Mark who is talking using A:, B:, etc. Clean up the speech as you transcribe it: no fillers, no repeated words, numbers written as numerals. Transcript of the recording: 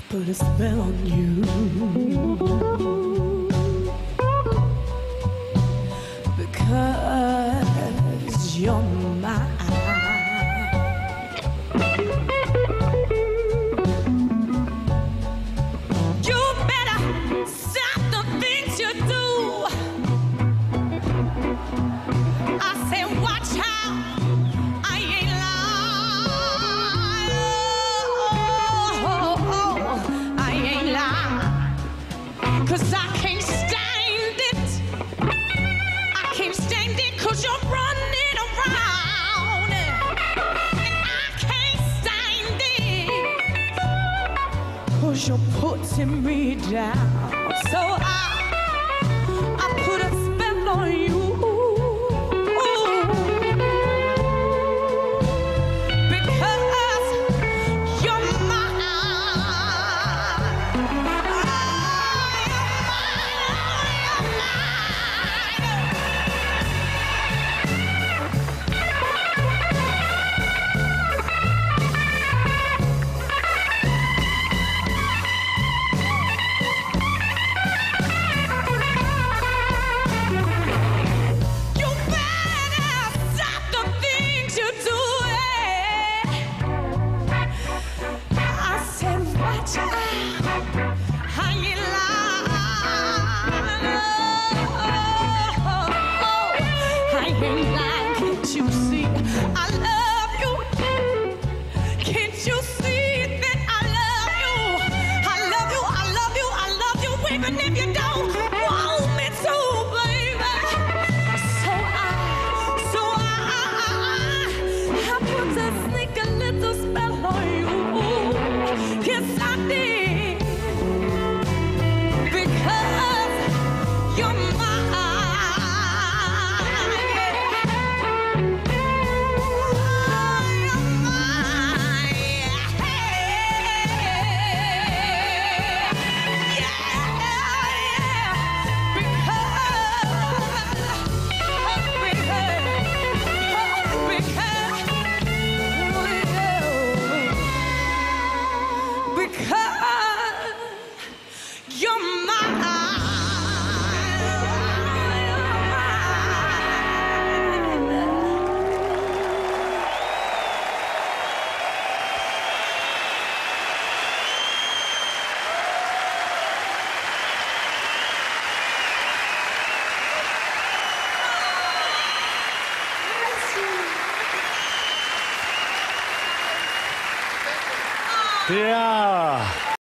A: put a spell on you. Because you're mine. You better stop the things you do. I say watch out, I ain't lying. I ain't lying. 'Cause I can't stand it. I can't stand it 'cause you're running around. And I can't stand it 'cause you're putting me down. So I put a spell on you.
B: Ja.